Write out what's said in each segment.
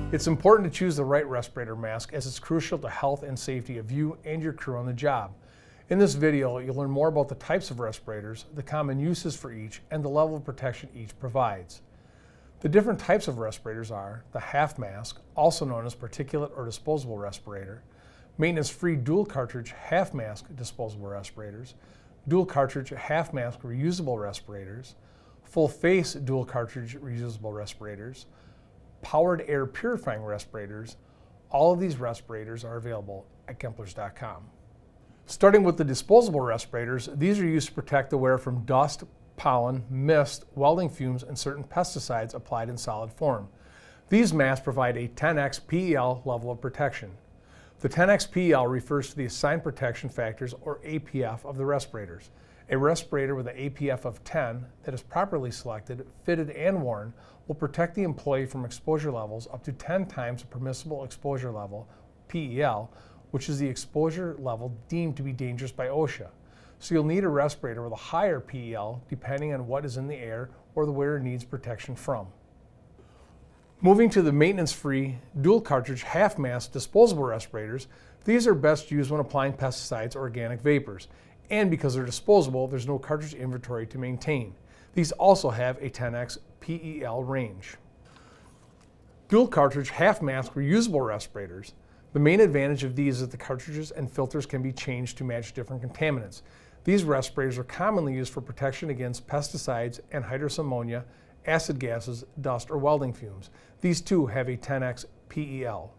It's important to choose the right respirator mask as it's crucial to health and safety of you and your crew on the job. In this video, you'll learn more about the types of respirators, the common uses for each, and the level of protection each provides. The different types of respirators are the half mask, also known as particulate or disposable respirator, maintenance-free dual-cartridge half mask disposable respirators, dual-cartridge half mask reusable respirators, full-face dual-cartridge reusable respirators, powered air purifying respirators. All of these respirators are available at Gemplers.com. Starting with the disposable respirators, these are used to protect the wearer from dust, pollen, mist, welding fumes, and certain pesticides applied in solid form. These masks provide a 10x PEL level of protection. The 10x PEL refers to the assigned protection factors, or APF, of the respirators. A respirator with an APF of 10 that is properly selected, fitted, and worn will protect the employee from exposure levels up to 10 times the permissible exposure level, PEL, which is the exposure level deemed to be dangerous by OSHA. So you'll need a respirator with a higher PEL depending on what is in the air or the wearer needs protection from. Moving to the maintenance-free dual-cartridge half-mask disposable respirators, these are best used when applying pesticides or organic vapors. And because they're disposable, there's no cartridge inventory to maintain. These also have a 10x PEL range. Dual-cartridge half-mask reusable respirators. The main advantage of these is that the cartridges and filters can be changed to match different contaminants. These respirators are commonly used for protection against pesticides, anhydrous ammonia, acid gases, dust, or welding fumes. These too have a 10x PEL.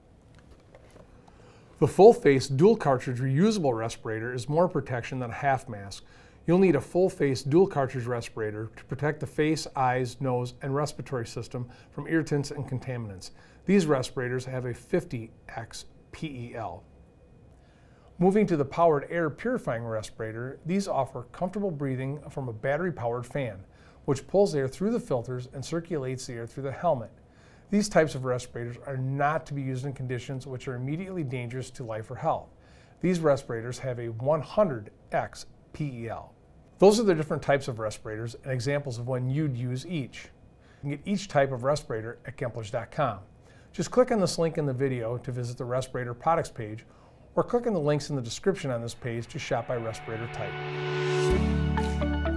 The full-face dual-cartridge reusable respirator is more protection than a half-mask. You'll need a full-face dual-cartridge respirator to protect the face, eyes, nose, and respiratory system from irritants and contaminants. These respirators have a 50x PEL. Moving to the powered air purifying respirator, these offer comfortable breathing from a battery-powered fan, which pulls air through the filters and circulates the air through the helmet. These types of respirators are not to be used in conditions which are immediately dangerous to life or health. These respirators have a 100x PEL. Those are the different types of respirators and examples of when you'd use each. You can get each type of respirator at Gemplers.com. Just click on this link in the video to visit the respirator products page, or click on the links in the description on this page to shop by respirator type.